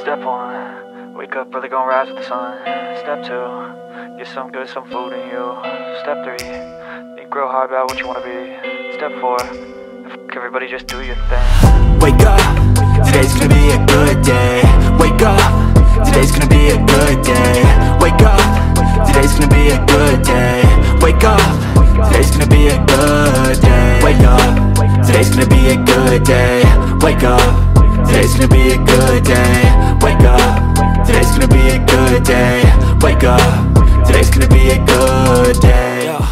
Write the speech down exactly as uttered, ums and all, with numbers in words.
Step one, wake up early, gonna rise with the sun. Step two, get some good, some food in you. Step three, think real hard about what you wanna be. Step four, f*** everybody, just do your thing. Wake up, today's gonna be a good day. Wake up, today's gonna be a good day. Wake up, today's gonna be a good day. Wake up, today's gonna be a good day. Wake up, today's gonna be a good day. Wake up, today's gonna be a good day. Wake up, today's gonna be a good day. Wake up, today's gonna be a good day.